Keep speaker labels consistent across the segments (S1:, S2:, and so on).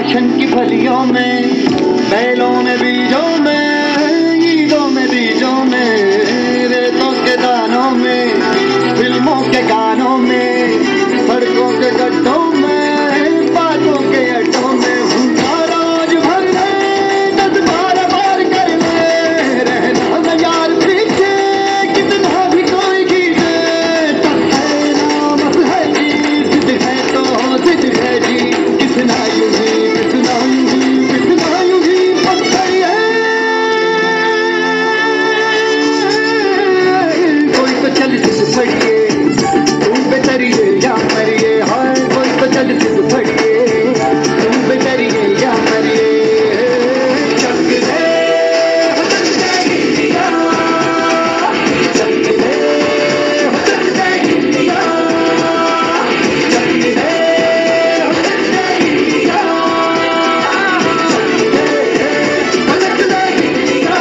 S1: भाषण की फलियों में, बैलों में, बीजों में, ईदों में, बीजों में, रेतों के दानों में, फिल्मों के गानों में, सड़कों के गड्ढों में, बातों के अड्डों में, राज भर ले, 10-12 बार कर ले, रहना न यार पीछे, कितना भी कोई खींचे, तब है नाम है जी, जिद है तो जिद है जी, कितना यूं ही, कितना यूं ही, कितना यूं ही पत्थर है। कोई तो चल जिद फड़िए, तुम पे तरिए या मरिए, हाय कोई तो चल जिद फड़िए, तुम पे तरिए या मरिए। चक दे हो चक दे इंडिया, चक दे हो चक दे इंडिया, चक दे हो चक दे इंडिया, चक दे हो चक दे इंडिया।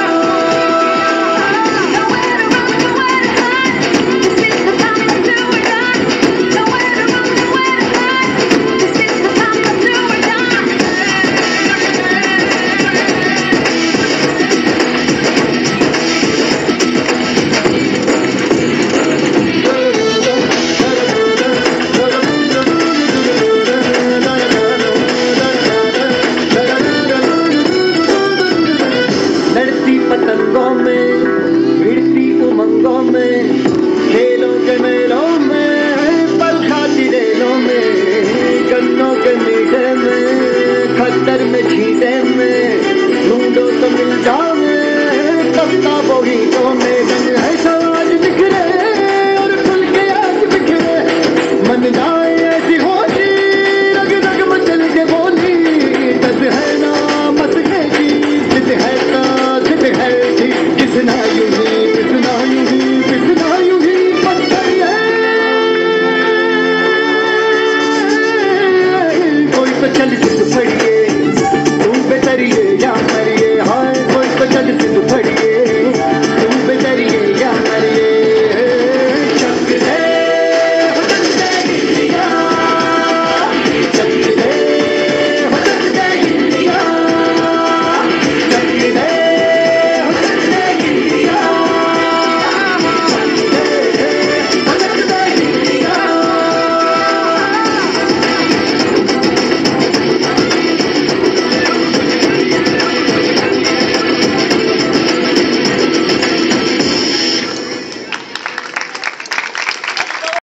S1: लड़ती पतंगों में, भिड़ती उमंगों में, खेलों के मेलों में, पल खाती रेलों में, गन्नों के मीठे में, खद्दर में छींटे में, ढूंढो तो मिल जाओ, कब का बोही में।